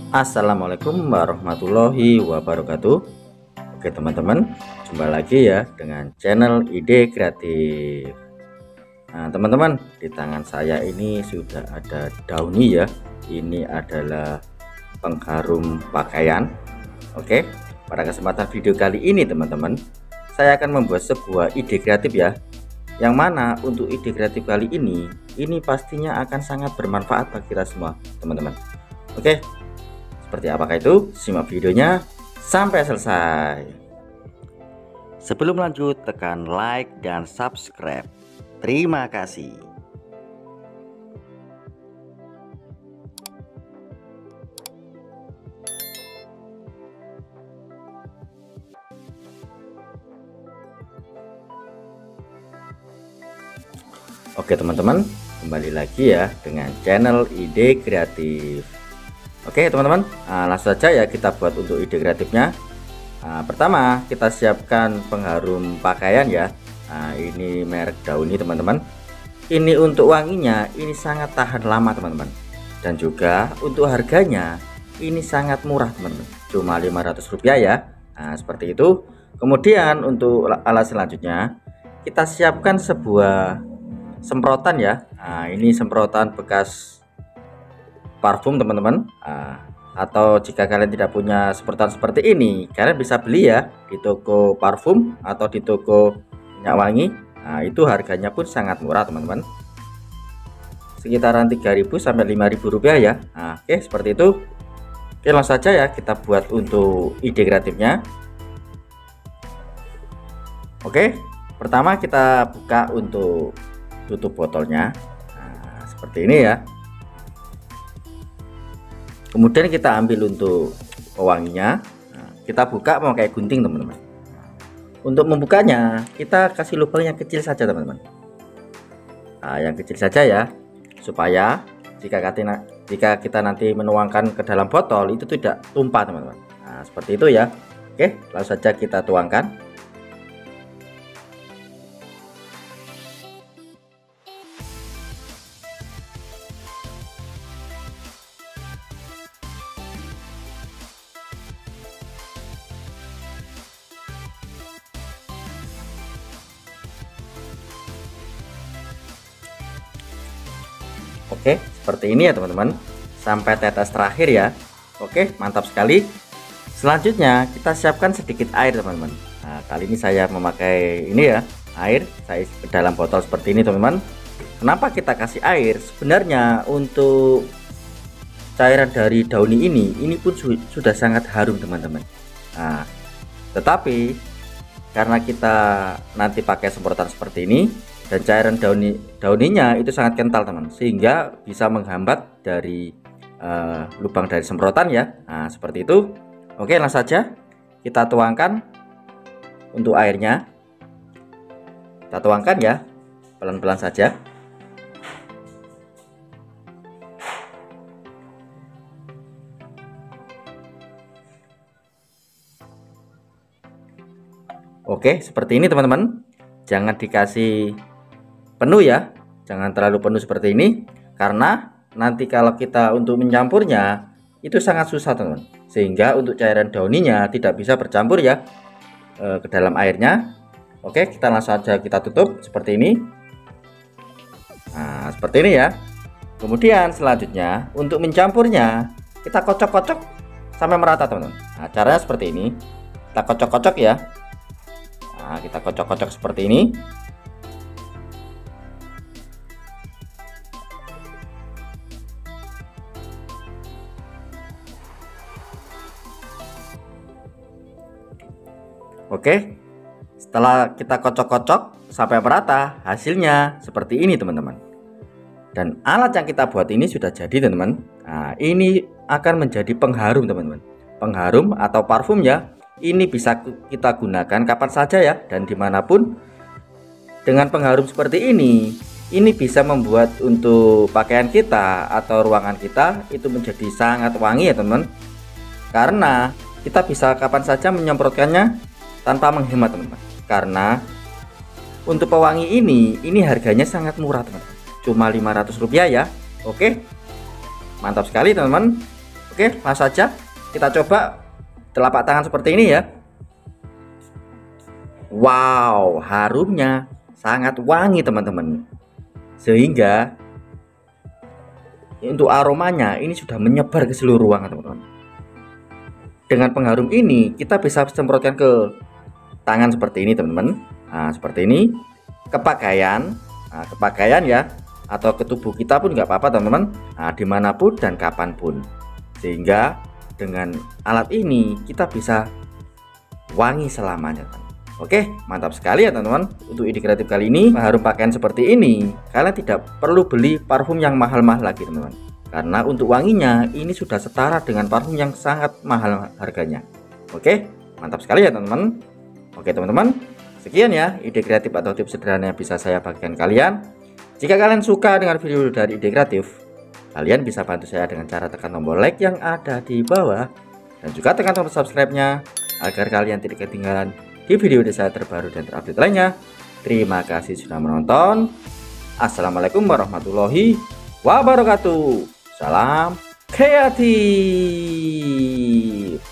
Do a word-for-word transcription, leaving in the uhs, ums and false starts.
Assalamualaikum warahmatullahi wabarakatuh. Oke teman-teman, jumpa lagi ya dengan channel Ide Kreatif. Nah teman-teman, di tangan saya ini sudah ada Downy ya. Ini adalah pengharum pakaian. Oke, pada kesempatan video kali ini teman-teman, saya akan membuat sebuah ide kreatif ya. Yang mana untuk ide kreatif kali ini, ini pastinya akan sangat bermanfaat bagi kita semua teman-teman. Oke, seperti apakah itu? Simak videonya sampai selesai. Sebelum lanjut, tekan like dan subscribe. Terima kasih. Oke teman-teman, kembali lagi ya dengan channel Ide Kreatif. Oke teman-teman, nah, langsung saja ya kita buat untuk ide kreatifnya. Nah, pertama kita siapkan pengharum pakaian ya. Nah, ini merek Downy teman-teman. Ini untuk wanginya ini sangat tahan lama teman-teman. Dan juga untuk harganya ini sangat murah teman-teman, cuma lima ratus rupiah ya. Nah, seperti itu. Kemudian untuk alat selanjutnya kita siapkan sebuah semprotan ya. Nah, ini semprotan bekas parfum teman-teman. Nah, atau jika kalian tidak punya semprotan seperti ini, kalian bisa beli ya di toko parfum atau di toko minyak wangi. Nah, itu harganya pun sangat murah teman-teman, sekitaran tiga ribu sampai lima ribu rupiah ya. Nah, oke seperti itu. Oke, langsung saja ya kita buat untuk ide kreatifnya. Oke, pertama kita buka untuk tutup botolnya. Nah, seperti ini ya. Kemudian kita ambil untuk pewanginya. Nah, kita buka memakai gunting teman-teman. Untuk membukanya kita kasih lubang yang kecil saja teman-teman. Nah, yang kecil saja ya, supaya jika kita, jika kita nanti menuangkan ke dalam botol itu tidak tumpah teman-teman. Nah, seperti itu ya. Oke, langsung saja kita tuangkan. Oke, seperti ini ya teman-teman, sampai tetes terakhir ya. Oke, mantap sekali. Selanjutnya kita siapkan sedikit air teman-teman. Nah, kali ini saya memakai ini ya, air saya isi ke dalam botol seperti ini teman-teman. Kenapa kita kasih air? Sebenarnya untuk cairan dari Downy ini ini pun su sudah sangat harum teman-teman. Nah, tetapi karena kita nanti pakai semprotan seperti ini dan cairan Downy dauninya itu sangat kental teman, sehingga bisa menghambat dari uh, lubang dari semprotan ya. Nah, seperti itu. Oke, langsung saja kita tuangkan untuk airnya. Kita tuangkan ya, pelan-pelan saja. Oke, seperti ini teman-teman. Jangan dikasih penuh ya, jangan terlalu penuh seperti ini, karena nanti kalau kita untuk mencampurnya itu sangat susah teman-teman, sehingga untuk cairan dauninya tidak bisa bercampur ya e, ke dalam airnya. Oke, kita langsung saja kita tutup seperti ini. Nah, seperti ini ya. Kemudian selanjutnya untuk mencampurnya kita kocok-kocok sampai merata teman-teman. Nah, caranya seperti ini, kita kocok-kocok ya. Nah, kita kocok-kocok seperti ini. Oke, setelah kita kocok-kocok sampai merata, hasilnya seperti ini teman-teman. Dan alat yang kita buat ini sudah jadi teman-teman. Nah, ini akan menjadi pengharum teman-teman, pengharum atau parfum ya. Ini bisa kita gunakan kapan saja ya, dan dimanapun. Dengan pengharum seperti ini, ini bisa membuat untuk pakaian kita atau ruangan kita itu menjadi sangat wangi ya teman-teman. Karena kita bisa kapan saja menyemprotkannya tanpa menghemat teman-teman. Karena untuk pewangi ini ini harganya sangat murah teman-teman, cuma lima ratus rupiah ya. Oke, mantap sekali teman-teman. Oke, langsung saja kita coba telapak tangan seperti ini ya. Wow, harumnya sangat wangi teman-teman, sehingga untuk aromanya ini sudah menyebar ke seluruh ruangan teman-teman. Dengan pengharum ini kita bisa semprotkan ke tangan seperti ini teman-teman. Nah, seperti ini ke pakaian, nah, ke pakaian ya, atau ke tubuh kita pun nggak apa-apa teman-teman. Nah, dimanapun dan kapanpun, sehingga dengan alat ini kita bisa wangi selamanya teman. Oke, mantap sekali ya teman-teman. Untuk ide kreatif kali ini, pengharum pakaian seperti ini, kalian tidak perlu beli parfum yang mahal-mahal lagi teman-teman, karena untuk wanginya ini sudah setara dengan parfum yang sangat mahal harganya. Oke, mantap sekali ya teman-teman. Oke teman-teman, sekian ya ide kreatif atau tips sederhana yang bisa saya bagikan kalian. Jika kalian suka dengan video dari ide kreatif, kalian bisa bantu saya dengan cara tekan tombol like yang ada di bawah, dan juga tekan tombol subscribe-nya agar kalian tidak ketinggalan di video-video saya terbaru dan terupdate lainnya. Terima kasih sudah menonton. Assalamualaikum warahmatullahi wabarakatuh. Salam kreatif.